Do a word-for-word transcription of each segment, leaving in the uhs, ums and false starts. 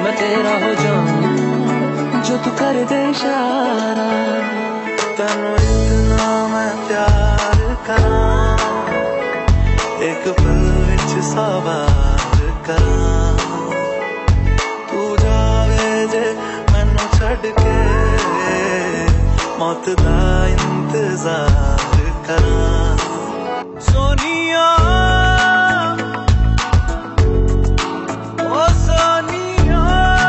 मैं तेरा हो जाऊं जो तू कर दे इशारा। तेनू इतना मैं प्यार करा, एक पल विच सौ बार करा। तू जावे जे मैनू छड़ के, मौत दा इंतजार करा। सोनिया ओ सोनिया,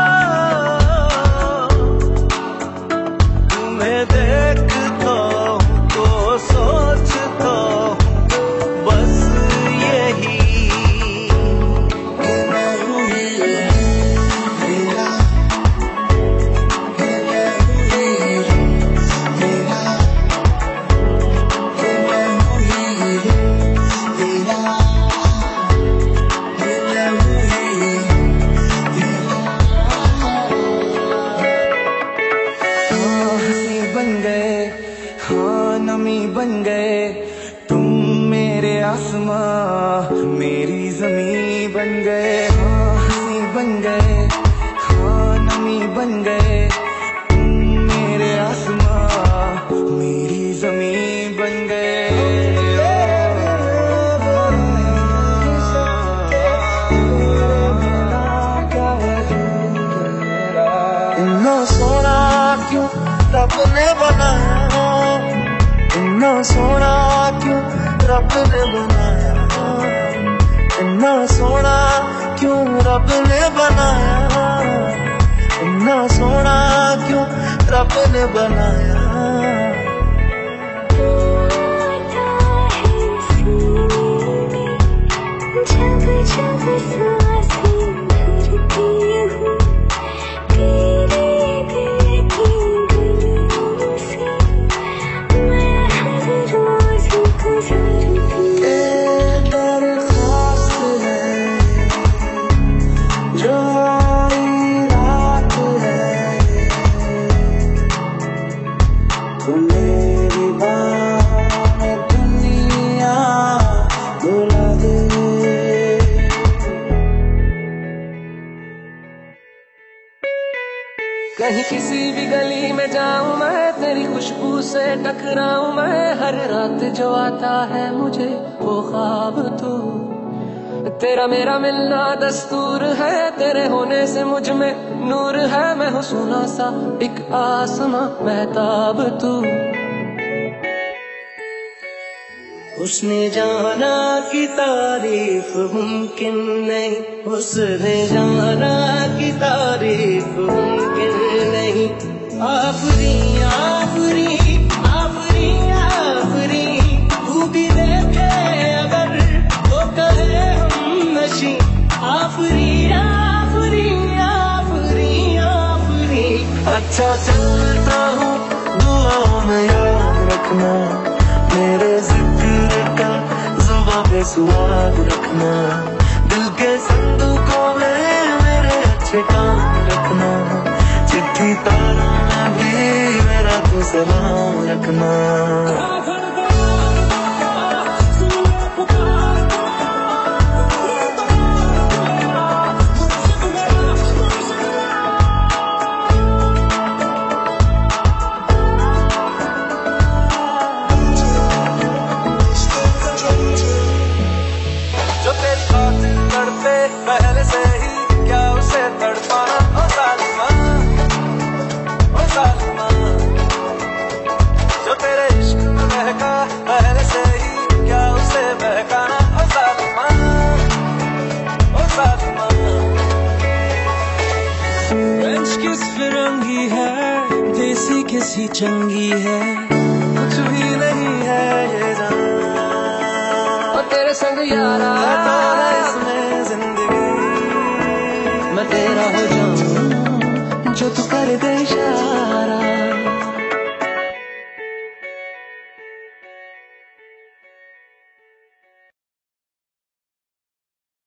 तुम्हें देखता हूँ तो सोचता हूँ बस यही। हाँ नमी बन गए तुम मेरे आसमां, मेरी जमी बन गए। हाँ हंसी बन गए, हाँ नमी बन गए तुम मेरे आसमां, मेरी जमी बन गए। इतना सोना क्यों रब ने बनाया, इतना सोना क्यों रब ने बनाया, इतना सोना क्यों रब ने बनाया, इतना सोना क्यों रब ने बनाया। जब जब सांसें भरती हूँ तेरे दिल की गलियों से, मैं हर रोज गुजरती। ये दरख्वास्त है जो आई रात है, तू मेरी बाहों में दुनिया बुला दे। कहीं किसी भी गली में जाऊं मैं, तेरी खुशबू से टकराऊं मैं, हर रात जो आता है मुझे वो ख्वाब तू। तेरा मेरा मिलना दस्तूर है, तेरे होने से मुझ में नूर है, मैं हूँ सोना सा एक आसमां महताब तू। उसने जाना की तारीफ मुमकिन नहीं, उसने जाना की तारीफ मुमकिन नहीं। आफरी आफरी आफरी आफरी, तू भी देखे अगर वो कहे हम नशी। आफरी आफरी आफरी आफरी, अच्छा चलता हूँ दुआओं में याद रखना, मेरे जिक्र का जुबां पे स्वाद रखना, दिल के संदूकों में मेरे अच्छे काम रखना, चिट्ठी तारों में भी मेरा तू सलाम रखना। पहले से ही क्या उसे तड़पाना, ओ सालिमा ओ सालिमा, जो तेरे इश्क में बहका पहले से ही क्या उसे बहकाना, ओ सालिमा ओ सालिमा। फ्रेंच किस फिरंगी है, देसी किसी चंगी है, कुछ भी नहीं है ये जान, और तेरे संग यारा इसमें जिंदगी। मैं तेरा हो जाऊं जो तू कर दे इशारा।